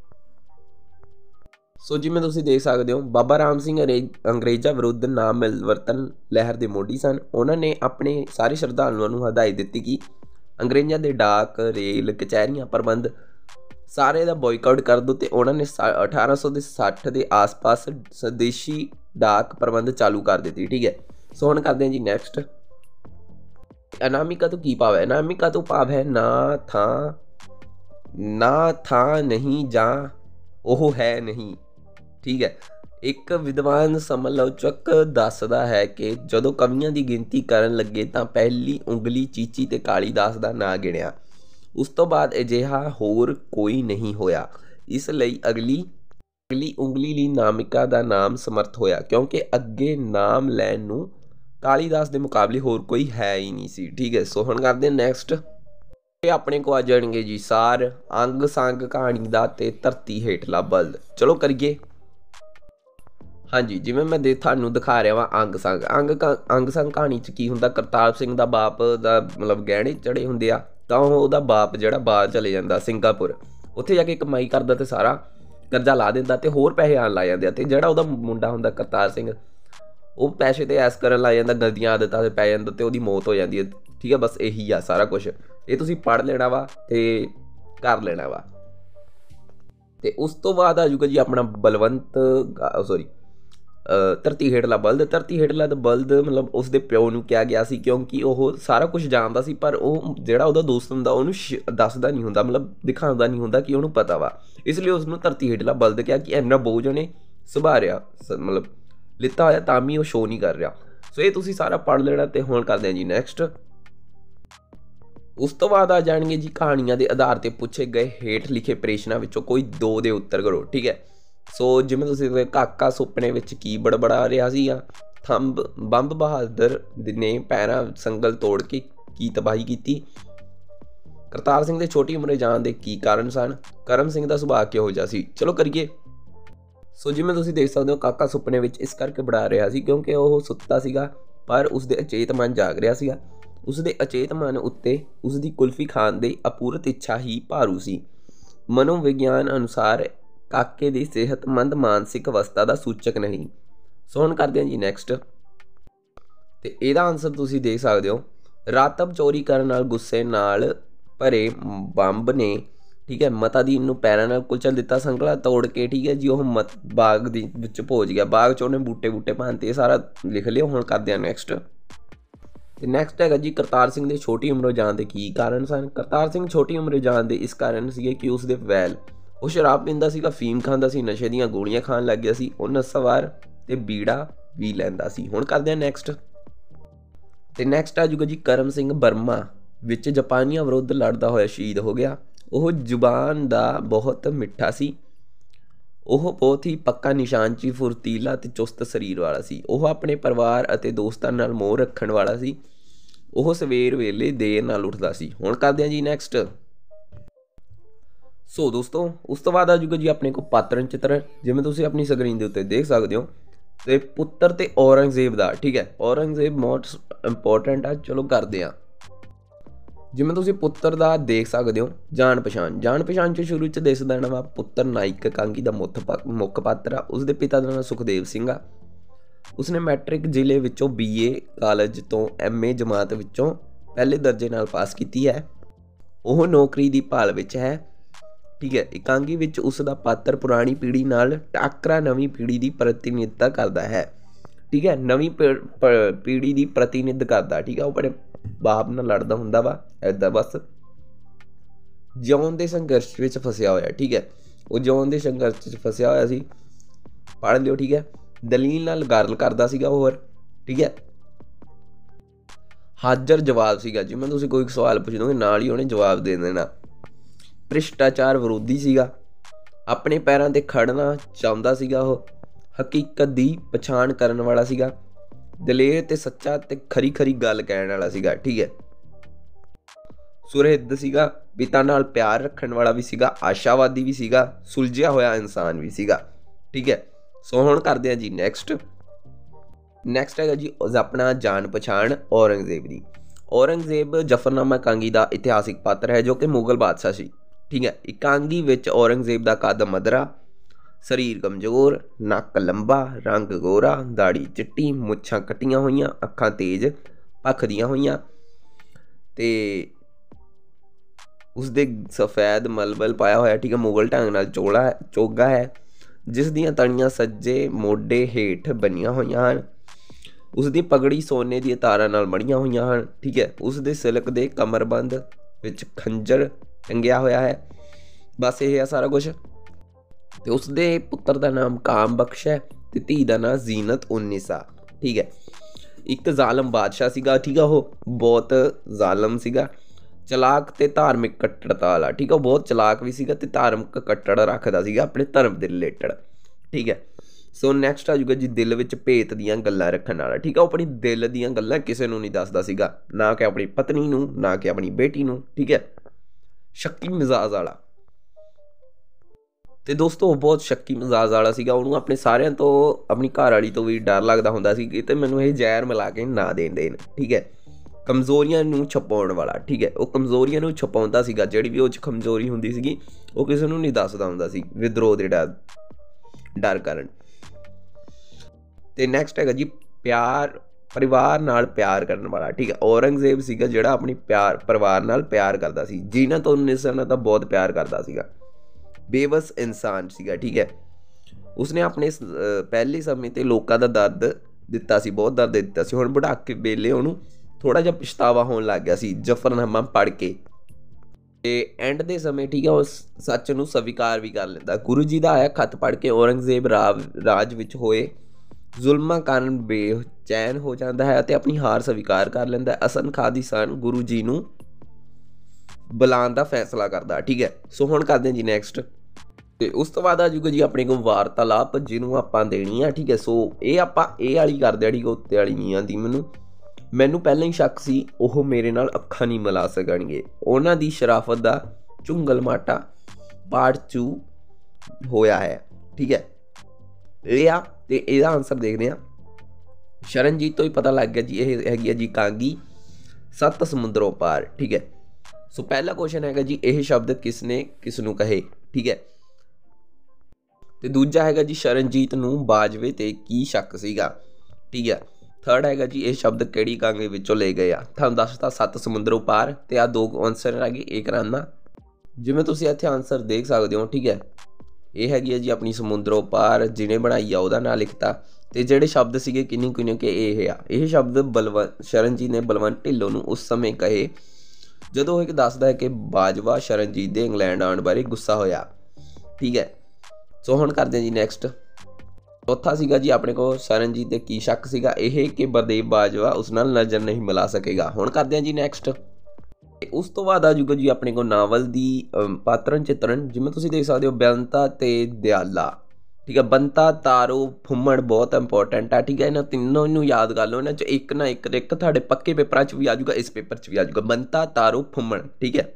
ਸੋ ਜਿਵੇਂ ਤੁਸੀਂ ਦੇਖ ਸਕਦੇ ਹੋ, ਬਾਬਾ ਰਾਮ ਸਿੰਘ ਅੰਗਰੇਜ਼ਾਂ ਵਿਰੁੱਧ ਨਾ ਮਿਲਵਰਤਨ ਲਹਿਰ ਦੇ ਮੋਢੀ ਸਨ। ਉਹਨਾਂ ਨੇ ਆਪਣੇ ਸਾਰੇ ਸ਼ਰਧਾਲੂਆਂ ਨੂੰ ਹਦਾਇਤ ਦਿੱਤੀ ਕਿ ਅੰਗਰੇਜ਼ਾਂ ਦੇ ਡਾਕ ਰੇਲ ਕਚਹਿਰੀਆਂ ਪ੍ਰਬੰਧ ਸਾਰੇ ਦਾ ਬੋਇਕਾਟ ਕਰ ਦਿਓ। ਤੇ ਉਹਨਾਂ ਨੇ ਅਠਾਰਾਂ ਸੌ ਦੇ ਸੱਠ ਦੇ ਆਸ-ਪਾਸ ਸਵਦੇਸ਼ੀ ਡਾਕ ਪ੍ਰਬੰਧ ਚਾਲੂ ਕਰ ਦਿੱਤੀ, ਠੀਕ ਹੈ। ਸੋ ਹੁਣ ਕਰਦੇ ਹਾਂ ਜੀ ਨੈਕਸਟ। ਅਨਾਮਿਕਾ ਤੋਂ ਕੀ ਭਾਵ ਹੈ। ਅਨਾਮਿਕਾ ਤੋਂ ਭਾਵ ਹੈ ਨਾ ਥਾਂ ਨਾ ਥਾਂ ਨਹੀਂ ਜਾਂ ਉਹ ਹੈ ਨਹੀਂ, ਠੀਕ ਹੈ। ਇੱਕ ਵਿਦਵਾਨ ਸਮਾਲੋਚਕ ਦੱਸਦਾ ਹੈ ਕਿ ਜਦੋਂ ਕਵੀਆਂ ਦੀ ਗਿਣਤੀ ਕਰਨ ਲੱਗੇ ਤਾਂ ਪਹਿਲੀ ਉਂਗਲੀ ਚੀਚੀ ਤੇ ਕਾਲੀਦਾਸ ਦਾ ਨਾਂ ਗਿਣਿਆ। ਉਸ ਤੋਂ ਬਾਅਦ ਅਜਿਹਾ ਹੋਰ ਕੋਈ ਨਹੀਂ ਹੋਇਆ। ਇਸ ਲਈ ਅਗਲੀ ਅਗਲੀ ਉਂਗਲੀ ਲਈ ਨਾਮਿਕਾ ਦਾ ਨਾਮ ਸਮਰਥ ਹੋਇਆ ਕਿਉਂਕਿ ਅੱਗੇ ਨਾਮ ਲੈਣ ਨੂੰ ਕਾਲੀਦਾਸ ਦੇ ਮੁਕਾਬਲੇ ਹੋਰ ਕੋਈ ਹੈ ਹੀ ਨਹੀਂ ਸੀ। ਠੀਕ ਹੈ, ਸੋ ਹੁਣ ਕਰਦੇ ਹਾਂ ਨੈਕਸਟ। ਇਹ ਆਪਣੇ ਕੋ ਆ ਜਾਣਗੇ ਜੀ ਸਾਰ, ਅੰਗ ਸੰਗ ਕਹਾਣੀ ਦਾ ਤੇ ਧਰਤੀ ਹੇਠਲਾ ਬਲਦ। ਚਲੋ ਕਰੀਏ। ਹਾਂਜੀ, ਜਿਵੇਂ ਮੈਂ ਦੇ ਤੁਹਾਨੂੰ ਦਿਖਾ ਰਿਹਾ ਵਾਂ ਅੰਗ ਸੰਗ ਅੰਗ ਅੰਗ ਸੰਗ ਕਹਾਣੀ 'ਚ ਕੀ ਹੁੰਦਾ, ਕਰਤਾਰ ਸਿੰਘ ਦਾ ਬਾਪ ਦਾ ਮਤਲਬ ਗਹਿਣੇ ਚੜੇ ਹੁੰਦੇ ਆ, ਤਾਂ ਉਹ ਉਹਦਾ ਬਾਪ ਜਿਹੜਾ ਬਾਹਰ ਚਲੇ ਜਾਂਦਾ ਸਿੰਗਾਪੁਰ, ਉੱਥੇ ਜਾ ਕੇ ਕਮਾਈ ਕਰਦਾ ਤੇ ਸਾਰਾ ਕਰਜ਼ਾ ਲਾ ਦਿੰਦਾ ਤੇ ਹੋਰ ਪੈਸੇ ਆਉਣ ਲੱਗ ਜਾਂਦੇ ਆ। ਅਤੇ ਜਿਹੜਾ ਉਹਦਾ ਮੁੰਡਾ ਹੁੰਦਾ ਕਰਤਾਰ ਸਿੰਘ, ਉਹ ਪੈਸੇ ਤੇ ਐਸ ਕਰਨ ਲੱਗ ਜਾਂਦਾ, ਗੰਦੀਆਂ ਆਦਤਾਂ 'ਤੇ ਪੈ ਜਾਂਦਾ ਅਤੇ ਉਹਦੀ ਮੌਤ ਹੋ ਜਾਂਦੀ ਹੈ। ਠੀਕ ਹੈ, ਬਸ ਇਹੀ ਆ ਸਾਰਾ ਕੁਛ। ਇਹ ਤੁਸੀਂ ਪੜ੍ਹ ਲੈਣਾ ਵਾ ਅਤੇ ਕਰ ਲੈਣਾ ਵਾ। ਅਤੇ ਉਸ ਤੋਂ ਬਾਅਦ ਆ ਜਾਊਗਾ ਜੀ ਆਪਣਾ ਬਲਵੰਤ ਸੋਰੀ ਧਰਤੀ ਹੇਠਲਾ ਬਲਦ। ਧਰਤੀ ਹੇਠਲਾ ਦਾ ਬਲਦ ਮਤਲਬ ਉਸਦੇ ਪਿਓ ਨੂੰ ਕਿਹਾ ਗਿਆ ਸੀ ਕਿਉਂਕਿ ਉਹ ਸਾਰਾ ਕੁਛ ਜਾਣਦਾ ਸੀ, ਪਰ ਉਹ ਜਿਹੜਾ ਉਹਦਾ ਦੋਸਤ ਹੁੰਦਾ ਉਹਨੂੰ ਸ਼ ਦੱਸਦਾ ਨਹੀਂ ਹੁੰਦਾ, ਮਤਲਬ ਦਿਖਾਉਂਦਾ ਨਹੀਂ ਹੁੰਦਾ ਕਿ ਉਹਨੂੰ ਪਤਾ ਵਾ, ਇਸ ਲਈ ਉਸਨੂੰ ਧਰਤੀ ਹੇਠਲਾ ਬਲਦ ਕਿਹਾ ਕਿ ਇੰਨਾ ਬੋਝ ਉਹਨੇ ਸੰਭਾਲਿਆ ਮਤਲਬ ਲਿੱਤਾ ਹੋਇਆ, ਤਾਂ ਵੀ ਉਹ ਸ਼ੋਅ ਨਹੀਂ ਕਰ ਰਿਹਾ। ਸੋ ਇਹ ਤੁਸੀਂ ਸਾਰਾ ਪੜ੍ਹ ਲੈਣਾ। ਅਤੇ ਹੁਣ ਕਰਦੇ ਹਾਂ ਜੀ ਨੈਕਸਟ। ਉਸ ਤੋਂ ਬਾਅਦ ਆ ਜਾਣਗੇ ਜੀ ਕਹਾਣੀਆਂ ਦੇ ਆਧਾਰ 'ਤੇ ਪੁੱਛੇ ਗਏ ਹੇਠ ਲਿਖੇ ਪ੍ਰਸ਼ਨਾਂ ਵਿੱਚੋਂ ਕੋਈ ਦੋ ਦੇ ਉੱਤਰ ਕਰੋ। ਠੀਕ ਹੈ, ਸੋ ਜਿਵੇਂ ਤੁਸੀਂ ਕਾਕਾ ਸੁਪਨੇ ਵਿੱਚ ਕੀ ਬੜਬੜਾ ਰਿਹਾ ਸੀਗਾ, ਥੰਬ ਬੰਬ ਬਹਾਦਰ ਨੇ ਪੈਰਾਂ ਸੰਗਲ ਤੋੜ ਕੇ ਕੀ ਤਬਾਹੀ ਕੀਤੀ, ਕਰਤਾਰ ਸਿੰਘ ਦੇ ਛੋਟੀ ਉਮਰੇ ਜਾਣ ਦੇ ਕੀ ਕਾਰਨ ਸਨ, ਕਰਮ ਸਿੰਘ ਦਾ ਸੁਭਾਅ ਕਿਹੋ ਜਿਹਾ ਸੀ। ਚਲੋ ਕਰੀਏ। ਸੋ ਜਿਵੇਂ ਤੁਸੀਂ ਦੇਖ ਸਕਦੇ ਹੋ, ਕਾਕਾ ਸੁਪਨੇ ਵਿੱਚ ਇਸ ਕਰਕੇ ਬੜਾ ਰਿਹਾ ਸੀ ਕਿਉਂਕਿ ਉਹ ਸੁੱਤਾ ਸੀਗਾ, ਪਰ ਉਸਦੇ ਅਚੇਤ ਮਨ ਜਾਗ ਰਿਹਾ ਸੀਗਾ। ਉਸਦੇ ਅਚੇਤ ਮਨ ਉੱਤੇ ਉਸਦੀ ਕੁਲਫੀ ਖਾਣ ਦੀ ਅਪੂਰਤ ਇੱਛਾ ਹੀ ਭਾਰੂ ਸੀ। ਮਨੋਵਿਗਿਆਨ ਅਨੁਸਾਰ ਕਾਕੇ ਦੀ ਸਿਹਤਮੰਦ ਮਾਨਸਿਕ ਅਵਸਥਾ ਦਾ ਸੂਚਕ ਨਹੀਂ। ਸੋ ਹੁਣ ਕਰਦੇ ਹਾਂ ਜੀ ਨੈਕਸਟ। ਅਤੇ ਇਹਦਾ ਆਨਸਰ ਤੁਸੀਂ ਦੇਖ ਸਕਦੇ ਹੋ, ਰਾਤਬ ਚੋਰੀ ਕਰਨ ਨਾਲ ਗੁੱਸੇ ਨਾਲ ਭਰੇ ਬੰਬ ਨੇ ਠੀਕ ਹੈ ਮਤਾਦੀਨ ਨੂੰ ਪੈਰਾਂ ਨਾਲ ਕੁਚਲ ਦਿੱਤਾ, ਸੰਗਲਾ ਤੋੜ ਕੇ। ਠੀਕ ਹੈ ਜੀ, ਉਹ ਮਤ ਬਾਗ ਦੀ ਵਿੱਚ ਪਹੁੰਚ ਗਿਆ, ਬਾਗ 'ਚ ਉਹਨੇ ਬੂਟੇ ਬੂਟੇ ਭੰਨਤੇ। ਇਹ ਸਾਰਾ ਲਿਖ ਲਿਓ। ਹੁਣ ਕਰਦੇ ਹਾਂ ਨੈਕਸਟ। ਅਤੇ ਨੈਕਸਟ ਹੈਗਾ ਜੀ ਕਰਤਾਰ ਸਿੰਘ ਦੇ ਛੋਟੀ ਉਮਰੋਂ ਜਾਣ ਦੇ ਕੀ ਕਾਰਨ ਸਨ। ਕਰਤਾਰ ਸਿੰਘ ਛੋਟੀ ਉਮਰੇ ਜਾਣ ਦੇ ਇਸ ਕਾਰਨ ਸੀਗੇ ਕਿ ਉਸਦੇ ਵੈਲ ਉਹ ਸ਼ਰਾਬ ਪੀਂਦਾ ਸੀਗਾ, ਫੀਮ ਖਾਂਦਾ ਸੀ, ਨਸ਼ੇ ਦੀਆਂ ਗੋਲੀਆਂ ਖਾਣ ਲੱਗ ਗਿਆ ਸੀ, ਉਹ ਨਸ਼ਾਵਾਰ ਅਤੇ ਬੀੜਾ ਵੀ ਲੈਂਦਾ ਸੀ। ਹੁਣ ਕਰਦੇ ਹਾਂ ਨੈਕਸਟ। ਅਤੇ ਨੈਕਸਟ ਆ ਜੂਗਾ ਜੀ ਕਰਮ ਸਿੰਘ ਬਰਮਾ ਵਿੱਚ ਜਾਪਾਨੀਆਂ ਵਿਰੁੱਧ ਲੜਦਾ ਹੋਇਆ ਸ਼ਹੀਦ ਹੋ ਗਿਆ। ਉਹ ਜ਼ੁਬਾਨ ਦਾ ਬਹੁਤ ਮਿੱਠਾ ਸੀ, ਉਹ ਬਹੁਤ ਹੀ ਪੱਕਾ ਨਿਸ਼ਾਨਚੀ, ਫੁਰਤੀਲਾ ਅਤੇ ਚੁਸਤ ਸਰੀਰ ਵਾਲਾ ਸੀ। ਉਹ ਆਪਣੇ ਪਰਿਵਾਰ ਅਤੇ ਦੋਸਤਾਂ ਨਾਲ ਮੋਹ ਰੱਖਣ ਵਾਲਾ ਸੀ। ਉਹ ਸਵੇਰ ਵੇਲੇ ਦੇਰ ਨਾਲ ਉੱਠਦਾ ਸੀ। ਹੁਣ ਕਰਦੇ ਹਾਂ ਜੀ ਨੈਕਸਟ। ਸੋ ਦੋਸਤੋ, ਉਸ ਤੋਂ ਬਾਅਦ ਆ ਜੂਗਾ ਜੀ ਆਪਣੇ ਕੋਲ ਪਾਤਰਨ ਚਿੱਤਰ, ਜਿਵੇਂ ਤੁਸੀਂ ਆਪਣੀ ਸਕਰੀਨ ਦੇ ਉੱਤੇ ਦੇਖ ਸਕਦੇ ਹੋ। ਅਤੇ ਪੁੱਤਰ ਅਤੇ ਔਰੰਗਜ਼ੇਬ ਦਾ ਠੀਕ ਹੈ, ਔਰੰਗਜ਼ੇਬ ਮੋਸਟ ਇੰਪੋਰਟੈਂਟ ਆ। ਚਲੋ ਕਰਦੇ ਹਾਂ। ਜਿਵੇਂ ਤੁਸੀਂ ਪੁੱਤਰ ਦਾ ਦੇਖ ਸਕਦੇ ਹੋ, ਜਾਣ ਪਛਾਣ ਜਾਣ ਪਛਾਣ 'ਚ ਸ਼ੁਰੂ 'ਚ ਦਿਸ ਦੇਣਾ ਵਾ ਪੁੱਤਰ ਨਾਇਕ ਕਾਂਗੀ ਦਾ ਮੁੱਖ ਪਾ ਮੁੱਖ ਪਾਤਰ ਆ। ਉਸਦੇ ਪਿਤਾ ਦਾ ਨਾਮ ਸੁਖਦੇਵ ਸਿੰਘ ਆ। ਉਸਨੇ ਮੈਟ੍ਰਿਕ ਜ਼ਿਲ੍ਹੇ ਵਿੱਚੋਂ ਬੀ ਏ ਕਾਲਜ ਤੋਂ ਐਮ ਏ ਜਮਾਤ ਵਿੱਚੋਂ ਪਹਿਲੇ ਦਰਜੇ ਨਾਲ ਪਾਸ ਕੀਤੀ ਹੈ। ਉਹ ਨੌਕਰੀ ਦੀ ਭਾਲ ਵਿੱਚ ਹੈ। ਠੀਕ ਹੈ, ਇਕਾਂਗੀ ਵਿੱਚ ਉਸ ਦਾ ਪਾਤਰ ਪੁਰਾਣੀ ਪੀੜ੍ਹੀ ਨਾਲ ਟਾਕਰਾ ਨਵੀਂ ਪੀੜ੍ਹੀ ਦੀ ਪ੍ਰਤੀਨਿਧਤਾ ਕਰਦਾ ਹੈ। ਠੀਕ ਹੈ, ਨਵੀਂ ਪੀੜ੍ਹੀ ਦੀ ਪ੍ਰਤੀਨਿਧ ਕਰਦਾ। ਠੀਕ ਹੈ, ਉਹ ਆਪਣੇ ਬਾਪ ਨਾਲ ਲੜਦਾ ਹੁੰਦਾ ਵਾ ਇੱਦਾਂ ਬਸ। ਜਿਉਣ ਦੇ ਸੰਘਰਸ਼ ਵਿੱਚ ਫਸਿਆ ਹੋਇਆ। ਠੀਕ ਹੈ, ਉਹ ਜਿਉਣ ਦੇ ਸੰਘਰਸ਼ 'ਚ ਫਸਿਆ ਹੋਇਆ ਸੀ, ਪੜ੍ਹ ਲਿਓ। ਠੀਕ ਹੈ, ਦਲੀਲ ਨਾਲ ਗੱਲ ਕਰਦਾ ਸੀਗਾ ਹੋਰ। ਠੀਕ ਹੈ, ਹਾਜ਼ਰ ਜਵਾਬ ਸੀਗਾ, ਜਿਵੇਂ ਤੁਸੀਂ ਕੋਈ ਸਵਾਲ ਪੁੱਛ ਦੋਗੇ ਨਾਲ ਹੀ ਉਹਨੇ ਜਵਾਬ ਦੇ ਦੇਣਾ। ਭ੍ਰਿਸ਼ਟਾਚਾਰ ਵਿਰੋਧੀ ਸੀਗਾ, ਆਪਣੇ ਪੈਰਾਂ 'ਤੇ ਖੜ੍ਹਨਾ ਚਾਹੁੰਦਾ ਸੀਗਾ। ਉਹ ਹਕੀਕਤ ਦੀ ਪਛਾਣ ਕਰਨ ਵਾਲਾ ਸੀਗਾ, ਦਲੇਰ ਅਤੇ ਸੱਚਾ ਅਤੇ ਖਰੀ ਖਰੀ ਗੱਲ ਕਹਿਣ ਵਾਲਾ ਸੀਗਾ। ਠੀਕ ਹੈ, ਸੁਰਹਿਰਦ ਸੀਗਾ, ਪਿਤਾ ਨਾਲ ਪਿਆਰ ਰੱਖਣ ਵਾਲਾ ਵੀ ਸੀਗਾ, ਆਸ਼ਾਵਾਦੀ ਵੀ ਸੀਗਾ, ਸੁਲਝਿਆ ਹੋਇਆ ਇਨਸਾਨ ਵੀ ਸੀਗਾ। ਠੀਕ ਹੈ, ਸੋ ਹੁਣ ਕਰਦੇ ਹਾਂ ਜੀ ਨੈਕਸਟ। ਨੈਕਸਟ ਹੈਗਾ ਜੀ ਆਪਣਾ ਜਾਣ ਪਛਾਣ ਔਰੰਗਜ਼ੇਬ ਦੀ। ਔਰੰਗਜ਼ੇਬ ਜਫਰਨਾਮਾ ਕਾਂਗੀ ਦਾ ਇਤਿਹਾਸਿਕ ਪਾਤਰ ਹੈ ਜੋ ਕਿ ਮੁਗਲ ਬਾਦਸ਼ਾਹ ਸੀ। ਠੀਕ ਹੈ, ਇਕਾਂਗੀ ਵਿੱਚ ਔਰੰਗਜ਼ੇਬ ਦਾ ਕੱਦ ਮਧਰਾ, ਸਰੀਰ ਕਮਜ਼ੋਰ, ਨੱਕ ਲੰਬਾ, ਰੰਗ ਗੋਰਾ, ਦਾੜੀ ਚਿੱਟੀ, ਮੁੱਛਾਂ ਕੱਟੀਆਂ ਹੋਈਆਂ, ਅੱਖਾਂ ਤੇਜ਼ ਭਖਦੀਆਂ ਹੋਈਆਂ ਅਤੇ ਉਸਦੇ ਸਫੈਦ ਮਲਬਲ ਪਾਇਆ ਹੋਇਆ। ਠੀਕ ਹੈ, ਮੁਗਲ ਢੰਗ ਨਾਲ ਚੋਲਾ ਚੋਗਾ ਹੈ, ਜਿਸ ਦੀਆਂ ਤਣੀਆਂ ਸੱਜੇ ਮੋਢੇ ਹੇਠ ਬਣੀਆਂ ਹੋਈਆਂ ਹਨ। ਉਸਦੀ ਪਗੜੀ ਸੋਨੇ ਦੀਆਂ ਤਾਰਾਂ ਨਾਲ ਮੜੀਆਂ ਹੋਈਆਂ ਹਨ। ਠੀਕ ਹੈ, ਉਸਦੇ ਸਿਲਕ ਦੇ ਕਮਰਬੰਦ ਵਿੱਚ ਖੰਜਰ ਟੰਗਿਆ ਹੋਇਆ ਹੈ। ਬਸ ਇਹ ਆ ਸਾਰਾ ਕੁਛ। ਅਤੇ ਉਸਦੇ ਪੁੱਤਰ ਦਾ ਨਾਮ ਕਾਮ ਬਖਸ਼ ਹੈ ਅਤੇ ਧੀ ਦਾ ਨਾਮ ਜ਼ੀਨਤ ਉਨਿਸਾ। ਠੀਕ ਹੈ, ਇੱਕ ਜ਼ਾਲਮ ਬਾਦਸ਼ਾਹ ਸੀਗਾ। ਠੀਕ ਆ, ਉਹ ਬਹੁਤ ਜ਼ਾਲਮ ਸੀਗਾ, ਚਲਾਕ ਅਤੇ ਧਾਰਮਿਕ ਕੱਟੜਤਾ ਵਾਲਾ। ਠੀਕ ਆ, ਉਹ ਬਹੁਤ ਚਲਾਕ ਵੀ ਸੀਗਾ ਅਤੇ ਧਾਰਮਿਕ ਕੱਟੜ ਰੱਖਦਾ ਸੀਗਾ ਆਪਣੇ ਧਰਮ ਦੇ ਰਿਲੇਟਡ। ठीक है। सो नैक्सट आ जाऊगा जी दिल विच भेत दियां गल्लां रखण वाला, ठीक है। वो अपनी दिल दियां गल्लां किसी नूं नहीं दसदा सीगा, ना कि अपनी पत्नी नूं, ना कि अपनी बेटी नूं, ठीक है। शक्की मिजाज वाला, ਤੇ ਦੋਸਤੋ ਉਹ ਬਹੁਤ ਸ਼ੱਕੀ ਮਿਜ਼ਾਜ ਵਾਲਾ ਸੀਗਾ। ਉਹਨੂੰ ਆਪਣੇ ਸਾਰਿਆਂ ਤੋਂ, ਆਪਣੀ ਘਰ ਵਾਲੀ ਤੋਂ ਵੀ ਡਰ ਲੱਗਦਾ ਹੁੰਦਾ ਸੀ ਕਿ ਤੇ ਮੈਨੂੰ ਇਹ ਜ਼ਹਿਰ ਮਿਲਾ ਕੇ ਨਾ ਦੇਣ ਦੇਣ, ਠੀਕ ਹੈ। ਕਮਜ਼ੋਰੀਆਂ ਨੂੰ ਛਪਾਉਣ ਵਾਲਾ, ਠੀਕ ਹੈ। ਉਹ ਕਮਜ਼ੋਰੀਆਂ ਨੂੰ ਛਪਾਉਂਦਾ ਸੀਗਾ, ਜਿਹੜੀ ਵੀ ਉਹ 'ਚ ਕਮਜ਼ੋਰੀ ਹੁੰਦੀ ਸੀਗੀ ਉਹ ਕਿਸੇ ਨੂੰ ਨਹੀਂ ਦੱਸਦਾ ਹੁੰਦਾ ਸੀ ਵਿਦਰੋਹ ਦੇ ਡਰ ਡਰ ਕਾਰਨ। ਤੇ ਨੈਕਸਟ ਹੈਗਾ ਜੀ ਪਿਆਰ, ਪਰਿਵਾਰ ਨਾਲ ਪਿਆਰ ਕਰਨ ਵਾਲਾ, ਠੀਕ ਹੈ। ਔਰੰਗਜ਼ੇਬ ਸੀਗਾ ਜਿਹੜਾ ਆਪਣੀ ਪਿਆਰ ਪਰਿਵਾਰ ਨਾਲ ਪਿਆਰ ਕਰਦਾ ਸੀ, ਜਿਨ੍ਹਾਂ ਤੋਂ ਨਿਸਰ ਨਾਲ ਤਾਂ ਬਹੁਤ ਪਿਆਰ ਕਰਦਾ ਸੀਗਾ। ਬੇਵਸ ਇਨਸਾਨ ਸੀਗਾ, ਠੀਕ ਹੈ। ਉਸਨੇ ਆਪਣੇ ਪਹਿਲੇ ਸਮੇਂ 'ਤੇ ਲੋਕਾਂ ਦਾ ਦਰਦ ਦਿੱਤਾ ਸੀ, ਬਹੁਤ ਦਰਦ ਦਿੱਤਾ ਸੀ। ਹੁਣ ਬੁਢਾਪੇ ਵੇਲੇ ਉਹਨੂੰ ਥੋੜ੍ਹਾ ਜਿਹਾ ਪਛਤਾਵਾ ਹੋਣ ਲੱਗ ਗਿਆ ਸੀ ਜ਼ਫਰਨਾਮਾ ਪੜ੍ਹ ਕੇ, ਅਤੇ ਐਂਡ ਦੇ ਸਮੇਂ, ਠੀਕ ਹੈ, ਉਸ ਸੱਚ ਨੂੰ ਸਵੀਕਾਰ ਵੀ ਕਰ ਲੈਂਦਾ। ਗੁਰੂ ਜੀ ਦਾ ਆਇਆ ਖੱਤ ਪੜ੍ਹ ਕੇ ਔਰੰਗਜ਼ੇਬ ਰਾਜ ਰਾਜ ਵਿੱਚ ਹੋਏ ਜ਼ੁਲਮਾਂ ਕਾਰਨ ਬੇਚੈਨ ਹੋ ਜਾਂਦਾ ਹੈ ਅਤੇ ਆਪਣੀ ਹਾਰ ਸਵੀਕਾਰ ਕਰ ਲੈਂਦਾ। ਹਸਨ ਖਾਂ ਦੀ ਸਨ ਗੁਰੂ ਜੀ ਨੂੰ ਬੁਲਾਉਣ ਦਾ ਫੈਸਲਾ ਕਰਦਾ, ਠੀਕ ਹੈ। ਸੋ ਹੁਣ ਕਰਦੇ ਜੀ ਨੈਕਸਟ, ਅਤੇ ਉਸ ਤੋਂ ਬਾਅਦ ਆ ਜੂਗਾ ਜੀ ਆਪਣੇ ਕੋਲ ਵਾਰਤਾਲਾਪ, ਜਿਹਨੂੰ ਆਪਾਂ ਦੇਣੀ ਆ, ਠੀਕ ਹੈ। ਸੋ ਇਹ ਆਪਾਂ ਇਹ ਵਾਲੀ ਕਰਦੇ ਆ, ਠੀਕ ਹੈ, ਉੱਤੇ ਵਾਲੀ ਨਹੀਂ ਆਉਂਦੀ ਮੈਨੂੰ ਮੈਨੂੰ ਪਹਿਲਾਂ ਹੀ ਸ਼ੱਕ ਸੀ ਉਹ ਮੇਰੇ ਨਾਲ ਅੱਖਾਂ ਨਹੀਂ ਮਿਲਾ ਸਕਣਗੇ। ਉਹਨਾਂ ਦੀ ਸ਼ਰਾਫਤ ਦਾ ਚੁੰਗਲ ਮਾਟਾ ਪਾਰਟ ਟੂ ਹੋਇਆ ਹੈ, ਠੀਕ ਹੈ। ਇਹ ਆ, ਅਤੇ ਇਹਦਾ ਆਨਸਰ ਦੇਖਦੇ ਹਾਂ। ਸ਼ਰਨਜੀਤ ਤੋਂ ਹੀ ਪਤਾ ਲੱਗ ਗਿਆ ਜੀ ਇਹ ਹੈਗੀ ਆ ਜੀ ਕਾਂਗੀ ਸੱਤ ਸਮੁੰਦਰੋਂ ਪਾਰ, ਠੀਕ ਹੈ। ਸੋ ਪਹਿਲਾ ਕੁਐਸਚਨ ਹੈਗਾ ਜੀ ਇਹ ਸ਼ਬਦ ਕਿਸ ਨੇ ਕਿਸ ਨੂੰ ਕਹੇ, ਠੀਕ ਹੈ। ਤੇ ਦੂਜਾ ਹੈਗਾ ਜੀ ਸ਼ਰਨਜੀਤ ਨੂੰ ਬਾਜਵੇ 'ਤੇ ਕੀ ਸ਼ੱਕ ਸੀਗਾ, ਠੀਕ ਹੈ। ਥਰਡ ਹੈਗਾ ਜੀ ਇਹ ਸ਼ਬਦ ਕਿਹੜੀ ਕਾਂਗੇ ਵਿੱਚੋਂ ਲਏ ਗਏ ਆ। ਤੁਹਾਨੂੰ ਦੱਸਤਾ ਸੱਤ ਸਮੁੰਦਰੋਂ ਪਾਰ, ਅਤੇ ਆਹ ਦੋ ਆਨਸਰ ਹੈਗੇ ਇਹ ਕਰਾਨਾ। ਜਿਵੇਂ ਤੁਸੀਂ ਇੱਥੇ ਆਨਸਰ ਦੇਖ ਸਕਦੇ ਹੋ, ਠੀਕ ਹੈ। ਇਹ ਹੈਗੀ ਹੈ ਜੀ ਆਪਣੀ ਸਮੁੰਦਰੋਂ ਪਾਰ, ਜਿਹਨੇ ਬਣਾਈ ਆ ਉਹਦਾ ਨਾਂ ਲਿਖਤਾ। ਅਤੇ ਜਿਹੜੇ ਸ਼ਬਦ ਸੀਗੇ ਕਿੰਨੀ ਕਿੰਨੀ ਕਿ ਇਹ ਆ, ਇਹ ਸ਼ਬਦ ਬਲਵੰਤ ਸ਼ਰਨਜੀਤ ਨੇ ਬਲਵੰਤ ਢਿੱਲੋਂ ਨੂੰ ਉਸ ਸਮੇਂ ਕਹੇ ਜਦੋਂ ਉਹ ਇੱਕ ਦੱਸਦਾ ਹੈ ਕਿ ਬਾਜਵਾ ਸ਼ਰਨਜੀਤ ਦੇ ਇੰਗਲੈਂਡ ਆਉਣ ਬਾਰੇ ਗੁੱਸਾ ਹੋਇਆ, ਠੀਕ ਹੈ। ਸੋ ਹੁਣ ਕਰਦੇ ਹਾਂ ਜੀ ਨੈਕਸਟ। ਚੌਥਾ ਸੀਗਾ ਜੀ ਆਪਣੇ ਕੋਲ ਸ਼ਰਨਜੀਤ ਦੇ ਕੀ ਸ਼ੱਕ ਸੀਗਾ, ਇਹ ਕਿ ਬਲਦੇਵ ਬਾਜਵਾ ਉਸ ਨਾਲ ਨਜ਼ਰ ਨਹੀਂ ਮਿਲਾ ਸਕੇਗਾ। ਹੁਣ ਕਰਦੇ ਹਾਂ ਜੀ ਨੈਕਸਟ। ਉਸ ਤੋਂ ਬਾਅਦ ਆ ਜੂਗਾ ਜੀ ਆਪਣੇ ਕੋਲ ਨਾਵਲ ਦੀ ਪਾਤਰਨ ਚਿੱਤਰਨ, ਜਿਵੇਂ ਤੁਸੀਂ ਦੇਖ ਸਕਦੇ ਹੋ ਬੰਤਾ ਅਤੇ ਦਿਆਲਾ, ਠੀਕ ਹੈ। ਬੰਤਾ, ਤਾਰੋ, ਫੁੰਮਣ ਬਹੁਤ ਇੰਪੋਰਟੈਂਟ ਆ, ਠੀਕ ਹੈ। ਇਹਨਾਂ ਤਿੰਨੋਂ ਨੂੰ ਯਾਦ ਕਰ ਲਓ, ਇਹਨਾਂ 'ਚ ਇੱਕ ਨਾ ਇੱਕ ਇੱਕ ਤੁਹਾਡੇ ਪੱਕੇ ਪੇਪਰਾਂ 'ਚ ਵੀ ਆ ਜੂਗਾ, ਇਸ ਪੇਪਰ 'ਚ ਵੀ ਆ ਜੂਗਾ। ਬੰਤਾ, ਤਾਰੋ, ਫੁੰਮਣ, ਠੀਕ ਹੈ।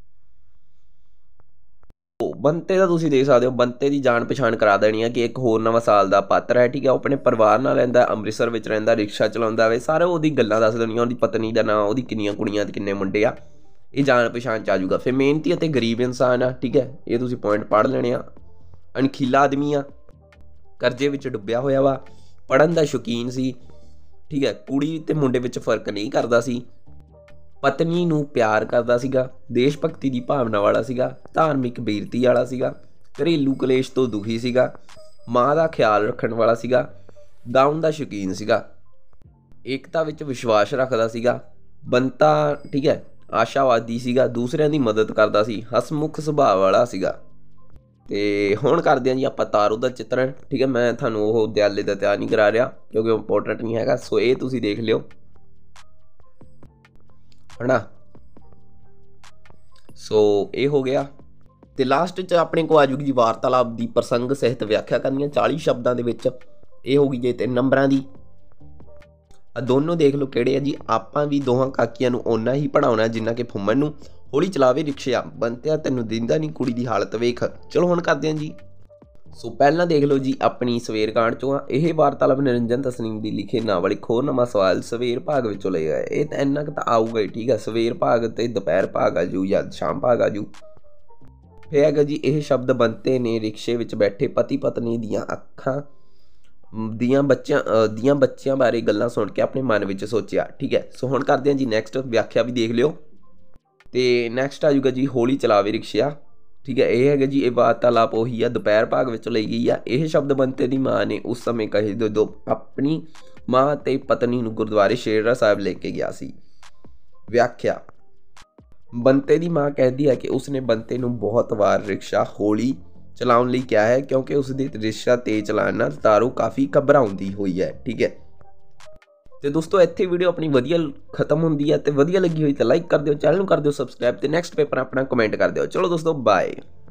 ਬੰਤੇ ਦਾ ਤੁਸੀਂ ਦੇਖ ਸਕਦੇ ਹੋ, ਬੰਤੇ ਦੀ ਜਾਣ ਪਛਾਣ ਕਰਾ ਦੇਣੀ ਹੈ ਕਿ ਇੱਕ ਹੋਰ ਨਵਾਂ ਸਾਲ ਦਾ ਪਾਤਰ ਹੈ, ਠੀਕ ਹੈ। ਉਹ ਆਪਣੇ ਪਰਿਵਾਰ ਨਾਲ ਰਹਿੰਦਾ, ਅੰਮ੍ਰਿਤਸਰ ਵਿੱਚ ਰਹਿੰਦਾ, ਰਿਕਸ਼ਾ ਚਲਾਉਂਦਾ ਵੇ, ਸਾਰੇ ਉਹਦੀ ਗੱਲਾਂ ਦੱਸ ਦੇਣੀਆਂ, ਉਹਦੀ ਪਤਨੀ ਦਾ ਨਾਂ, ਉਹਦੀ ਕਿੰਨੀਆਂ ਕੁੜੀਆਂ ਅਤੇ ਕਿੰਨੇ ਮੁੰਡੇ ਆ, ਇਹ ਜਾਣ ਪਛਾਣ 'ਚ ਆ ਜੂਗਾ। ਫਿਰ ਮਿਹਨਤੀ ਅਤੇ ਗਰੀਬ ਇਨਸਾਨ ਆ, ਠੀਕ ਹੈ। ਇਹ ਤੁਸੀਂ ਪੁਆਇੰਟ ਪੜ੍ਹ ਲੈਣੇ ਆ। ਅਣਖੀਲਾ ਆਦਮੀ ਆ, ਕਰਜ਼ੇ ਵਿੱਚ ਡੁੱਬਿਆ ਹੋਇਆ ਵਾ, ਪੜ੍ਹਨ ਦਾ ਸ਼ੌਕੀਨ ਸੀ, ਠੀਕ ਹੈ। ਕੁੜੀ ਅਤੇ ਮੁੰਡੇ ਵਿੱਚ ਫਰਕ ਨਹੀਂ ਕਰਦਾ ਸੀ, ਪਤਨੀ ਨੂੰ ਪਿਆਰ ਕਰਦਾ ਸੀਗਾ, ਦੇਸ਼ ਭਗਤੀ ਦੀ ਭਾਵਨਾ ਵਾਲਾ ਸੀਗਾ, ਧਾਰਮਿਕ ਬੀਰਤੀ ਵਾਲਾ ਸੀਗਾ, ਘਰੇਲੂ ਕਲੇਸ਼ ਤੋਂ ਦੁਖੀ ਸੀਗਾ, ਮਾਂ ਦਾ ਖਿਆਲ ਰੱਖਣ ਵਾਲਾ ਸੀਗਾ, ਗਾਉਣ ਦਾ ਸ਼ੌਕੀਨ ਸੀਗਾ, ਏਕਤਾ ਵਿੱਚ ਵਿਸ਼ਵਾਸ ਰੱਖਦਾ ਸੀਗਾ। ਬੰਤਾ, ਠੀਕ ਹੈ, ਆਸ਼ਾਵਾਦੀ ਸੀਗਾ, ਦੂਸਰਿਆਂ ਦੀ ਮਦਦ ਕਰਦਾ ਸੀ, ਹਸਮੁਖ ਸੁਭਾਅ ਵਾਲਾ ਸੀਗਾ। ਅਤੇ ਹੁਣ ਕਰਦੇ ਹਾਂ ਜੀ ਆਪਾਂ ਤਾਰੋ ਦਾ ਚਿੱਤਰਨ, ਠੀਕ ਹੈ। ਮੈਂ ਤੁਹਾਨੂੰ ਉਹ ਦਿਆਲੇ ਦਾ ਤਿਆਰ ਨਹੀਂ ਕਰਾ ਰਿਹਾ ਕਿਉਂਕਿ ਉਹ ਇੰਪੋਰਟੈਂਟ ਨਹੀਂ ਹੈਗਾ, ਸੋ ਇਹ ਤੁਸੀਂ ਦੇਖ ਲਿਓ, ਹੈ ਨਾ। ਸੋ ਇਹ ਹੋ ਗਿਆ, ਅਤੇ ਲਾਸਟ 'ਚ ਆਪਣੇ ਕੋਲ ਆ ਜੂਗੀ ਜੀ ਵਾਰਤਾਲਾਪ ਦੀ ਪ੍ਰਸੰਗ ਸਹਿਤ ਵਿਆਖਿਆ ਕਰਨੀ ਹੈ ਚਾਲੀ ਸ਼ਬਦਾਂ ਦੇ ਵਿੱਚ। ਇਹ ਹੋ ਗਈ ਜੇ ਤਿੰਨ ਨੰਬਰਾਂ ਦੀ। ਆ ਦੋਨੋਂ ਦੇਖ ਲਓ ਕਿਹੜੇ ਆ ਜੀ। ਆਪਾਂ ਵੀ ਦੋਹਾਂ ਕਾਕੀਆਂ ਨੂੰ ਓਨਾ ਹੀ ਪੜ੍ਹਾਉਣਾ ਜਿੰਨਾ ਕਿ ਫੁੰਮਣ ਨੂੰ। ਹੌਲੀ ਚਲਾਵੇ ਰਿਕਸ਼ਾ, ਬੰਤਿਆ ਤੈਨੂੰ ਦਿੰਦਾ ਨਹੀਂ ਕੁੜੀ ਦੀ ਹਾਲਤ ਵੇਖ। ਚਲੋ ਹੁਣ ਕਰਦੇ ਹਾਂ ਜੀ। ਸੋ ਪਹਿਲਾਂ ਦੇਖ ਲਓ ਜੀ ਆਪਣੀ ਸਵੇਰ ਕਾਂਡ 'ਚੋਂ ਆ। ਇਹ ਵਾਰਤਾਲਾਪ ਨਿਰੰਜਨ ਤਸਨੀਮ ਦੀ ਲਿਖੇ ਨਾਵਲ ਇੱਕ ਹੋਰ ਨਵਾਂ ਸਵਾਲ ਸਵੇਰ ਭਾਗ ਵਿੱਚੋਂ ਲਏ ਗਏ। ਇਹ ਤਾਂ ਇੰਨਾ ਕੁ ਤਾਂ ਆਊਗਾ ਹੀ, ਠੀਕ ਹੈ। ਸਵੇਰ ਭਾਗ ਅਤੇ ਦੁਪਹਿਰ ਭਾਗ ਆ ਜੂ ਜਾਂ ਸ਼ਾਮ ਭਾਗ ਆ ਜੂ। ਫਿਰ ਹੈਗਾ ਜੀ ਇਹ ਸ਼ਬਦ ਬੰਤੇ ਨੇ ਰਿਕਸ਼ੇ ਵਿੱਚ ਬੈਠੇ ਪਤੀ ਪਤਨੀ ਦੀਆਂ ਅੱਖਾਂ ਦੀਆਂ ਬੱਚਿਆਂ ਦੀਆਂ ਬੱਚਿਆਂ ਬਾਰੇ ਗੱਲਾਂ ਸੁਣ ਕੇ ਆਪਣੇ ਮਨ ਵਿੱਚ ਸੋਚਿਆ, ਠੀਕ ਹੈ। ਸੋ ਹੁਣ ਕਰਦੇ ਹਾਂ ਜੀ ਨੈਕਸਟ। ਵਿਆਖਿਆ ਵੀ ਦੇਖ ਲਿਓ। ਅਤੇ ਨੈਕਸਟ ਆ ਜੂਗਾ ਜੀ ਹੌਲੀ ਚਲਾਵੇ ਰਿਕਸ਼ਾ, ਠੀਕ ਹੈ। ਇਹ ਹੈਗਾ ਜੀ ਇਹ ਵਾਰਤਾਲਾਪ ਉਹੀ ਆ, ਦੁਪਹਿਰ ਭਾਗ ਵਿੱਚੋਂ ਲਈ ਗਈ ਆ। ਇਹ ਸ਼ਬਦ ਬੰਤੇ ਦੀ ਮਾਂ ਨੇ ਉਸ ਸਮੇਂ ਕਹੇ ਜਦੋਂ ਆਪਣੀ ਮਾਂ ਅਤੇ ਪਤਨੀ ਨੂੰ ਗੁਰਦੁਆਰੇ ਸ਼ੇਰੜਾ ਸਾਹਿਬ ਲੈ ਕੇ ਗਿਆ ਸੀ। ਵਿਆਖਿਆ, ਬੰਤੇ ਦੀ ਮਾਂ ਕਹਿੰਦੀ ਹੈ ਕਿ ਉਸਨੇ ਬੰਤੇ ਨੂੰ ਬਹੁਤ ਵਾਰ ਰਿਕਸ਼ਾ ਹੌਲੀ ਚਲਾਉਣ ਲਈ ਕਿਹਾ ਹੈ ਕਿਉਂਕਿ ਉਸ ਦੀ ਰਿਕਸ਼ਾ ਤੇਜ਼ ਚਲਾਉਣ ਨਾਲ ਤਾਰੋ ਕਾਫੀ ਘਬਰਾਉਂਦੀ ਹੋਈ ਹੈ, ਠੀਕ ਹੈ। ਤੇ ਦੋਸਤੋ ਇੱਥੇ ਵੀਡੀਓ ਆਪਣੀ ਵਧੀਆ ਖਤਮ ਹੁੰਦੀ ਹੈ, ਤੇ ਵਧੀਆ ਲੱਗੀ ਹੋਈ ਤਾਂ ਲਾਈਕ ਕਰ ਦਿਓ, ਚੈਨਲ ਨੂੰ ਕਰ ਦਿਓ ਸਬਸਕ੍ਰਾਈਬ, ਤੇ ਨੈਕਸਟ ਪੇਪਰ ਆਪਣਾ ਕਮੈਂਟ ਕਰ ਦਿਓ। ਚਲੋ ਦੋਸਤੋ ਬਾਏ।